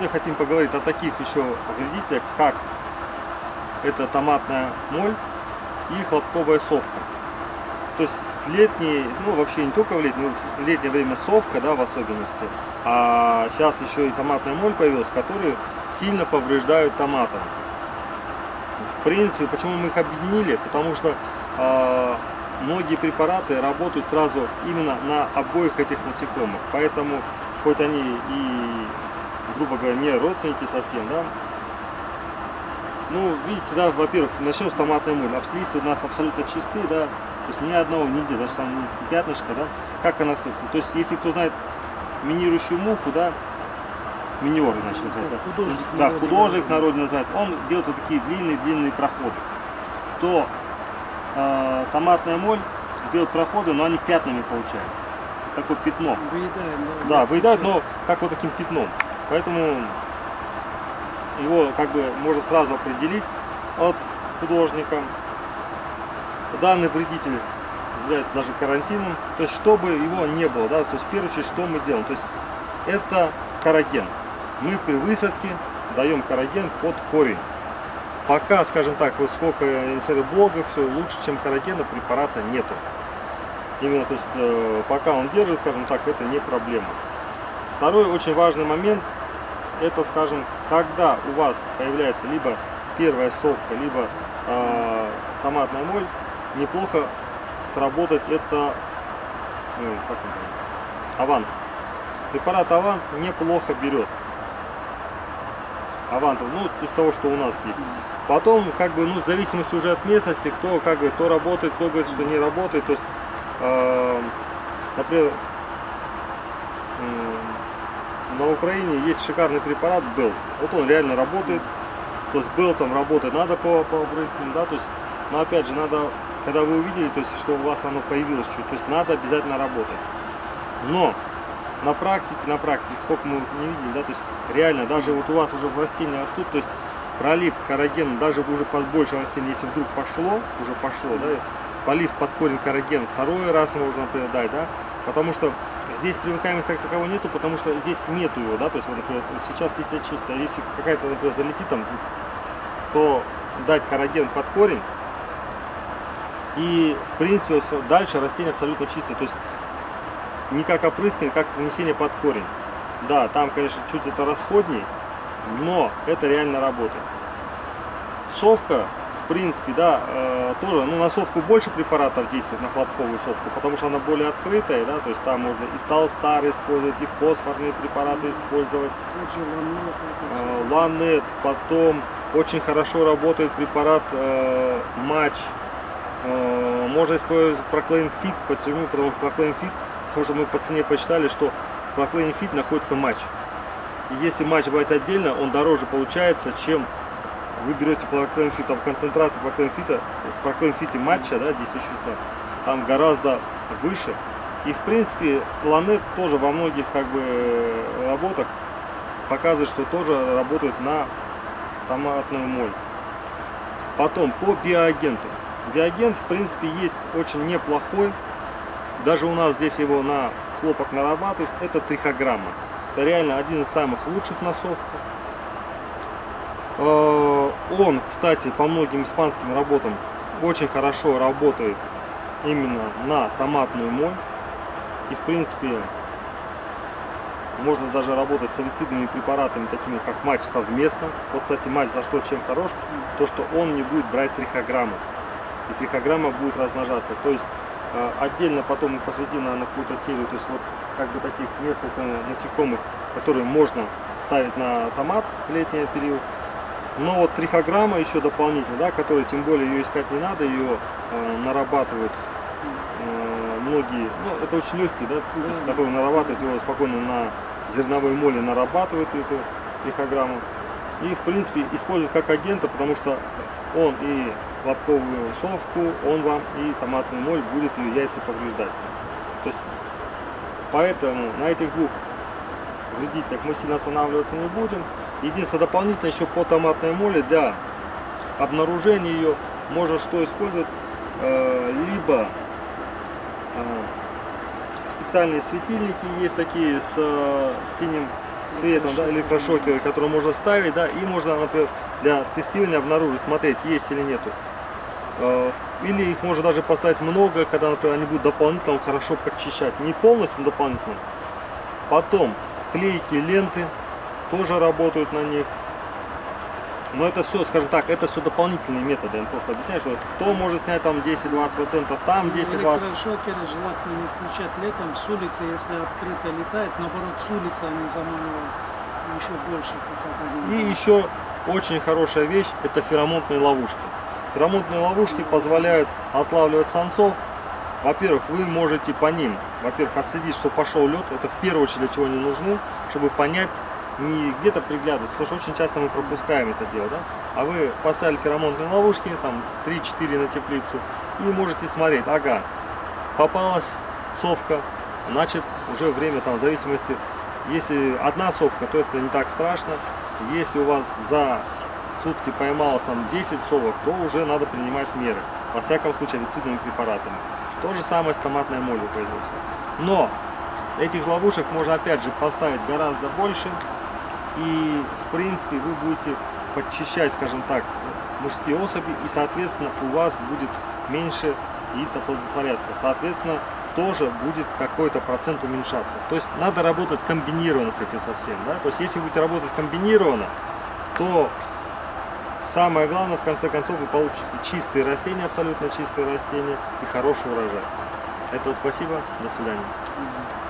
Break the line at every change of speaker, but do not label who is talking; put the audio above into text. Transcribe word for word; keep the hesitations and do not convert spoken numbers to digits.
сегодня хотим поговорить о таких еще вредителях, как это томатная моль и хлопковая совка. То есть летний, ну вообще не только в летнее, в летнее время совка, да, в особенности, а сейчас еще и томатная моль появилась, которые сильно повреждают томатам. В принципе, почему мы их объединили? Потому что э, многие препараты работают сразу именно на обоих этих насекомых. Поэтому, хоть они и, грубо говоря, не родственники совсем, да, ну, видите, да, во-первых, начнем с томатной моли. Листы у нас абсолютно чистые, да, то есть ни одного, нигде, даже там ни пятнышка, да, как она спасает. То есть, если кто знает минирующую муху, да, миниор, иначе называется,
художник,
да, художник в народе называет, он делает вот такие длинные-длинные проходы, то э, томатная моль делает проходы, но они пятнами получаются, такое пятно.
Выедаем, да?
Да, выедают, но как вот таким пятном. Поэтому его как бы можно сразу определить от художника. Данный вредитель является даже карантином, то есть чтобы его не было, да, то есть в первую очередь что мы делаем, то есть это караген. Мы при высадке даем караген под корень. Пока, скажем так, вот сколько я смотрю блогов, все лучше, чем карагена, препарата нету. Именно, то есть э, пока он держит, скажем так, это не проблема. Второй очень важный момент, это, скажем, когда у вас появляется либо первая совка, либо э, томатная моль, неплохо сработать это, ну, как он, Авант. Препарат Авант неплохо берет. Авантов, ну, из того, что у нас есть. Потом, как бы, ну, в зависимости уже от местности, кто, как бы, то работает, кто говорит, что не работает. То есть, э, например, э, на Украине есть шикарный препарат Белл. Вот он реально работает. То есть Белл там работает, надо по, по опрыскиванию, да, то есть, но опять же, надо, когда вы увидели, то есть, что у вас оно появилось чуть, то есть, надо обязательно работать. Но на практике, на практике, сколько мы не видели, да, то есть реально, даже вот у вас уже растения растут, то есть пролив карагена, даже уже под больше растений, если вдруг пошло, уже пошло, да, полив под корень караген, второй раз можно, например, дать, да, потому что здесь привыкаемости как таковой нету, потому что здесь нету его, да, то есть, вот, например, сейчас листья чистые, а если какая-то, например, залетит там, то дать караген под корень, и, в принципе, вот дальше растение абсолютно чистое, то есть не как опрыскивание, как внесение под корень. Да, там, конечно, чуть это расходней, но это реально работает. Совка, в принципе, да, э, тоже, ну, на совку больше препаратов действует, на хлопковую совку, потому что она более открытая, да, то есть там можно и Талстар использовать, и фосфорные препараты использовать. Э, Ланет, потом очень хорошо работает препарат э, Матч. Э, можно использовать Proclaim Fit, почему? Потому что Proclaim Fit, потому что мы по цене посчитали, что в Proclaim Fit находится матч. И если матч бывает отдельно, он дороже получается, чем вы берете Proclaim Fit. Там концентрация Proclaim Fit, в Proclaim Fit матча, да, действующегося, там гораздо выше. И в принципе Ланет тоже во многих как бы работах показывает, что тоже работает на томатную моль. Потом по биоагенту. Биоагент в принципе есть очень неплохой. Даже у нас здесь его на хлопок нарабатывают. Это трихограмма. Это реально один из самых лучших на совку. Он, кстати, по многим испанским работам очень хорошо работает именно на томатную моль. И в принципе можно даже работать с авицидными препаратами, такими как матч, совместно. Вот, кстати, матч за что чем хорош, то что он не будет брать трихограмму. И трихограмма будет размножаться. То есть отдельно потом мы посвятим, наверное, какую-то серию, то есть вот как бы таких несколько насекомых, которые можно ставить на томат в летний период. Но вот трихограмма еще дополнительно, да, которая, тем более, ее искать не надо, ее э, нарабатывают э, многие, ну это очень легкий, да, то есть, которые нарабатывают его спокойно на зерновой моли, нарабатывают эту трихограмму. И в принципе используют как агента, потому что он и хлопковую совку, он вам и томатную моль будет ее яйца повреждать. То есть, поэтому на этих двух вредителях мы сильно останавливаться не будем. Единственное, дополнительно еще по томатной моли для обнаружения ее можно что использовать, э, либо э, специальные светильники есть такие с, с синим светом, да, электрошокеры, которые можно ставить, да, и можно, например, для тестирования обнаружить, смотреть, есть или нету. Или их можно даже поставить много, когда, например, они будут дополнительно хорошо подчищать. Не полностью, но дополнительно. Потом клейки, ленты тоже работают на них. Но это все, скажем так, это все дополнительные методы. Я просто объясняю, что то может снять там десять-двадцать процентов, там десять-двадцать процентов.
Электрошокеры желательно не включать летом, с улицы, если открыто летает, наоборот, с улицы они заманивают еще больше. Пока
И еще очень хорошая вещь, это феромонтные ловушки. Феромонтные ловушки позволяют отлавливать самцов. Во-первых, вы можете по ним, во-первых, отследить, что пошел лед. Это в первую очередь для чего они нужны, чтобы понять, не где-то приглядываться, потому что очень часто мы пропускаем это дело, да? А вы поставили феромонтные ловушки, там три-четыре на теплицу, и можете смотреть, ага, попалась совка, значит уже время, там, в зависимости, если одна совка, то это не так страшно, если у вас за сутки поймалось там десять совок, то уже надо принимать меры, во всяком случае авицидными препаратами. То же самое с томатной молью производится. Но этих ловушек можно опять же поставить гораздо больше, и в принципе вы будете подчищать, скажем так, мужские особи, и соответственно у вас будет меньше яиц оплодотворяться. Соответственно, тоже будет какой-то процент уменьшаться. То есть надо работать комбинированно с этим совсем. Да? То есть если вы будете работать комбинированно, то самое главное, в конце концов, вы получите чистые растения, абсолютно чистые растения и хороший урожай. Это спасибо, до свидания.